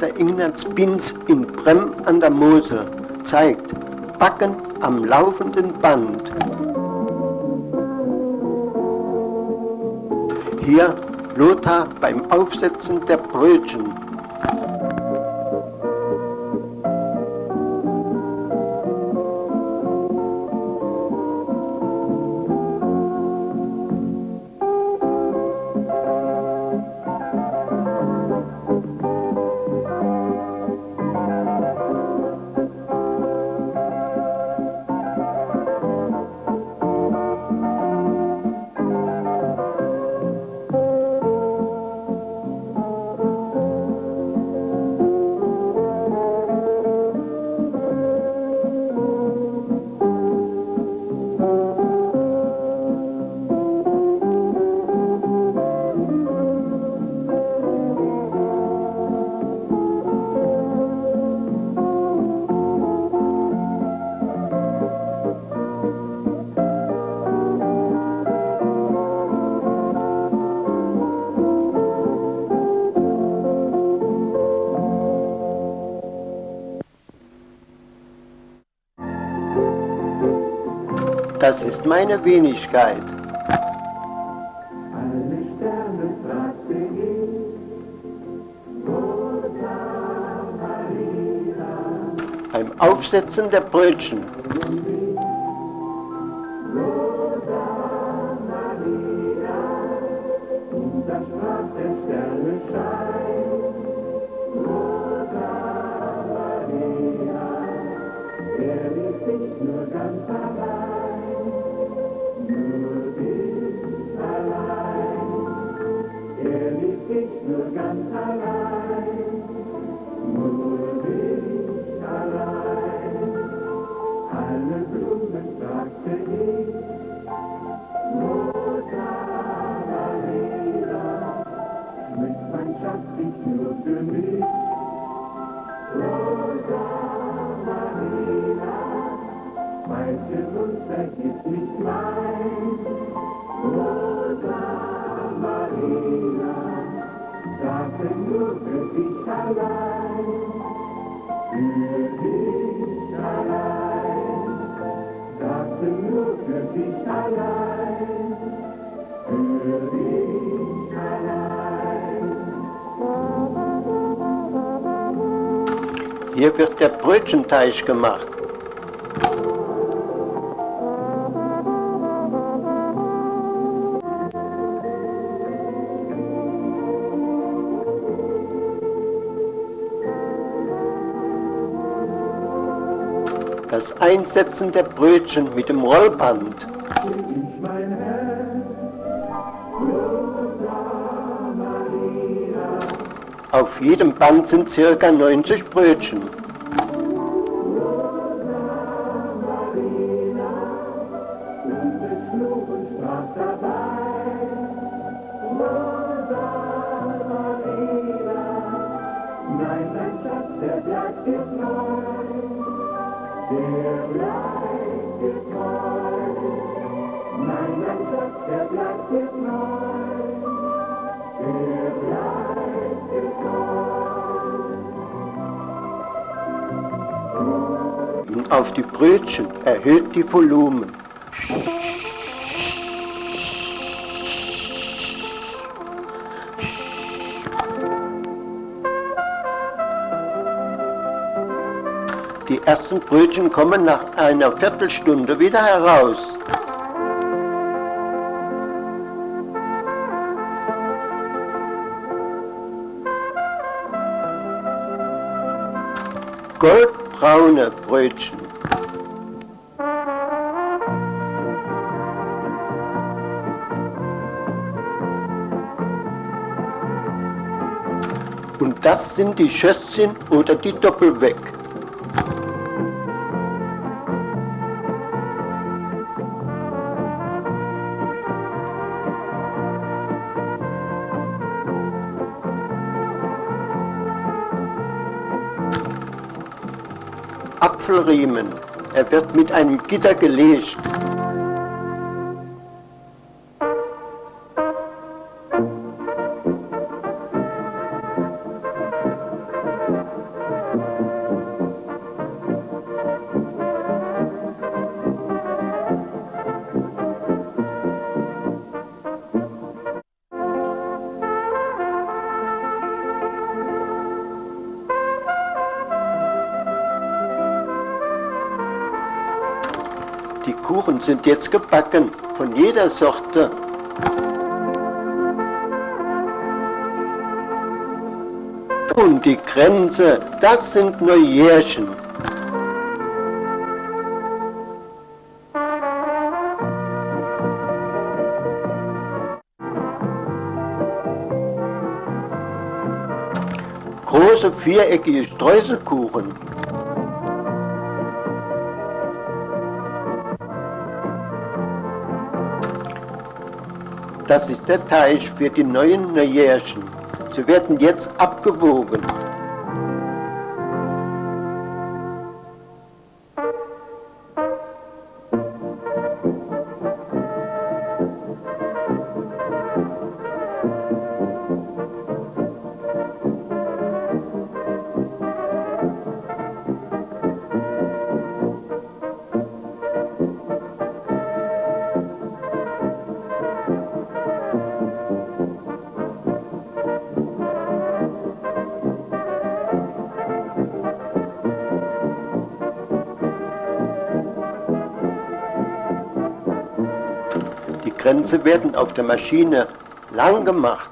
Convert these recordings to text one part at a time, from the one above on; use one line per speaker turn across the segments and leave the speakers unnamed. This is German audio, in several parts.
Bürgermeister Ignaz Binz in Brem an der Mosel zeigt Backen am laufenden Band. Hier Lothar beim Aufsetzen der Brötchen. Das ist meine Wenigkeit.
Alle Sterne fragte ich, Rosa Maria.
Beim Aufsetzen der Brötchen.
Rosa Maria. Und da sprach der Sternenschein, Rosa Maria. Er ließ sich nur ganz allein. Nur ganz allein, nur ich allein. Alle Blumen sagte ich, Rosa Maria, schmückt mein Schatz dich nur für mich. Rosa Maria, weiche und vergiss nicht mein. Rosa Maria, sagte nur für dich allein, sagte nur für dich allein, für dich allein.
Hier wird der Brötchenteig gemacht. Das Einsetzen der Brötchen mit dem Rollband. Auf jedem Band sind ca. 90 Brötchen. Und auf die Brötchen erhöht die Volumen. Die ersten Brötchen kommen nach einer Viertelstunde wieder heraus. Goldbraune Brötchen. Und das sind die Schösschen oder die Doppelweg. Apfelriemen. Er wird mit einem Gitter gelegt. Die Kuchen sind jetzt gebacken, von jeder Sorte. Und die Kränze, das sind Neujährchen. Große viereckige Streuselkuchen. Das ist der Teig für die neuen Neujährchen. Sie werden jetzt abgewogen. Die Kränze werden auf der Maschine lang gemacht.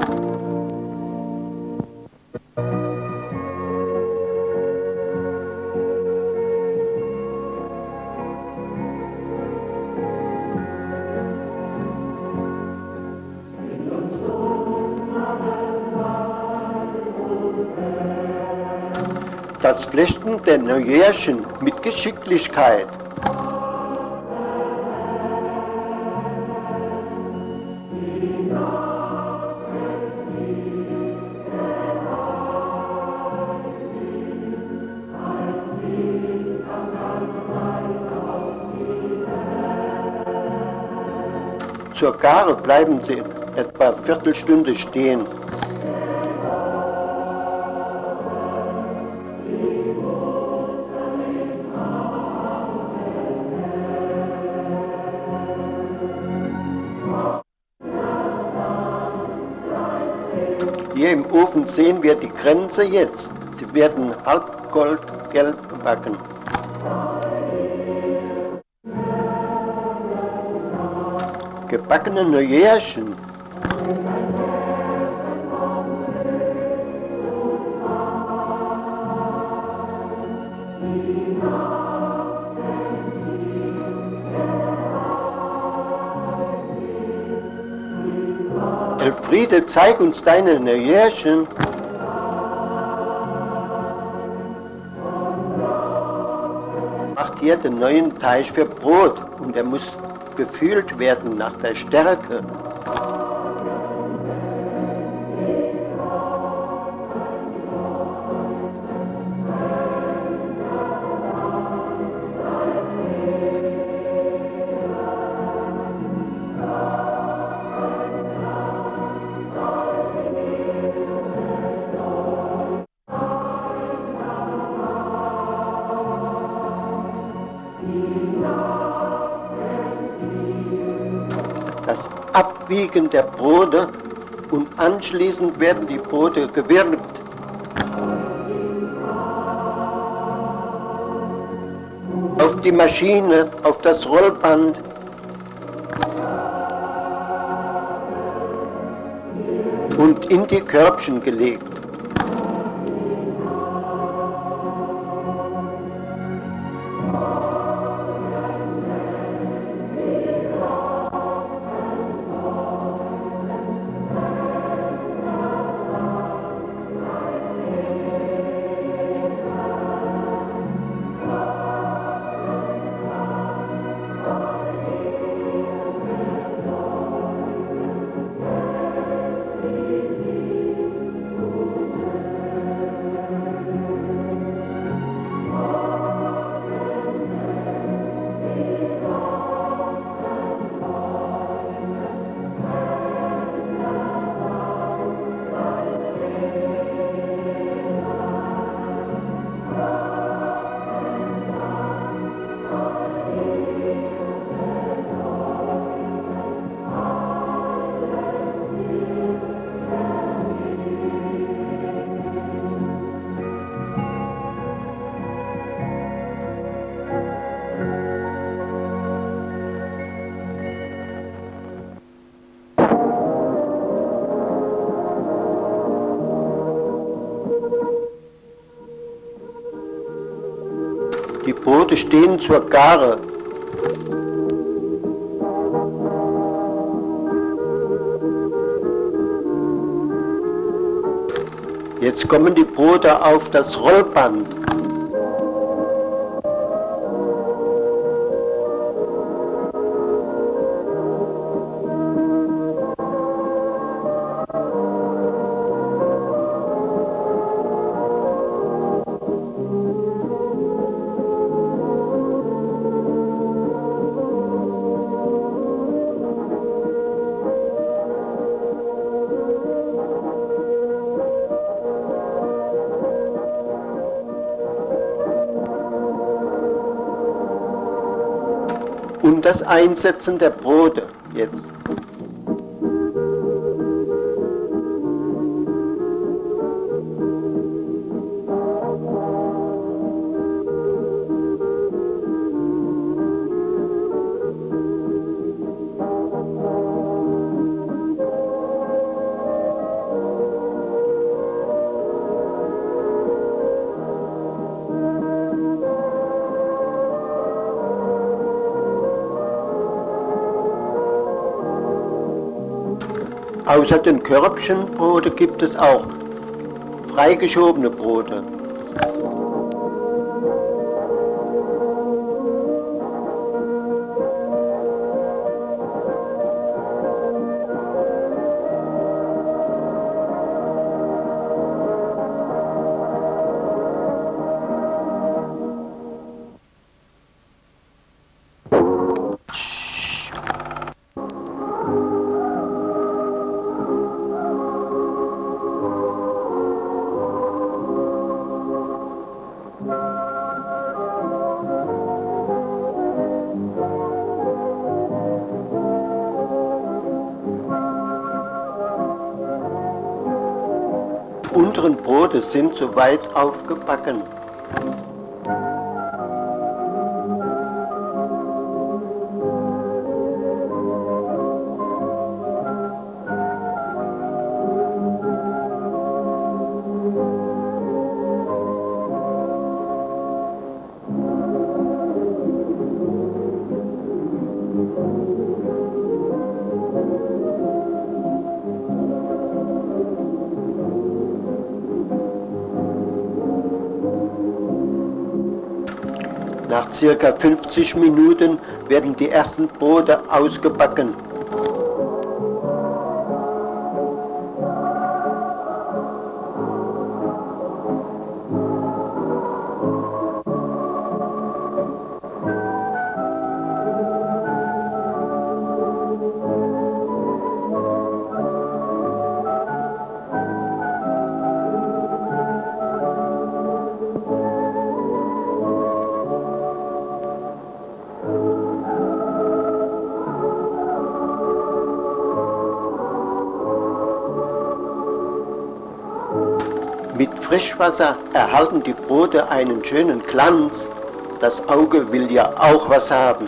Das Flechten der Neujährchen mit Geschicklichkeit. Zur Gare bleiben sie etwa eine Viertelstunde stehen. Hier im Ofen sehen wir die Kränze jetzt. Sie werden halb goldgelb gebacken. Gebackene Neujährchen. Elfriede, zeig uns deine Neujährchen. Macht hier den neuen Teig für Brot und er muss gefühlt werden nach der Stärke. Das Abwiegen der Brote und anschließend werden die Brote gewürgt. Auf die Maschine, auf das Rollband. Und in die Körbchen gelegt. Die Brote stehen zur Gare. Jetzt kommen die Brote auf das Rollband. Und das Einsetzen der Brote jetzt. Außer den Körbchenbrote gibt es auch freigeschobene Brote. Die unteren Brote sind soweit aufgebacken. Nach circa 50 Minuten werden die ersten Brote ausgebacken. Mit Frischwasser erhalten die Brote einen schönen Glanz. Das Auge will ja auch was haben.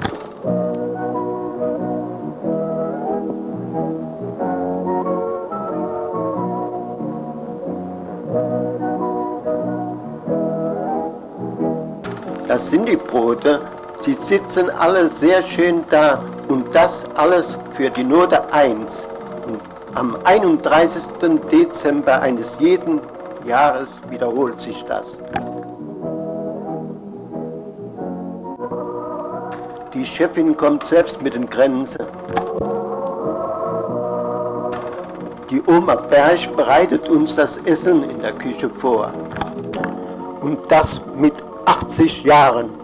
Das sind die Brote. Sie sitzen alle sehr schön da und das alles für die Note 1. Und am 31. Dezember eines jeden Jahres wiederholt sich das. Die Chefin kommt selbst mit den Kränzen. Die Oma Berg bereitet uns das Essen in der Küche vor. Und das mit 80 Jahren.